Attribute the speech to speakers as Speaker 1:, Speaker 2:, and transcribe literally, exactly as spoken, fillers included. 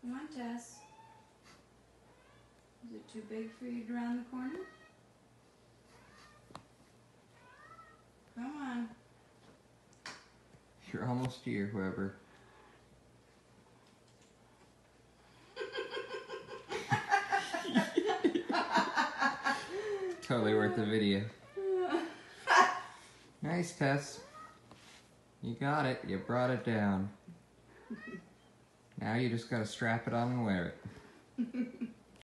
Speaker 1: Come on, Tess. Is it too big for you to round the corner? Come on.
Speaker 2: You're almost here, whoever. Totally worth the video. Nice, Tess. You got it. You brought it down. Now you just gotta strap it on and wear it.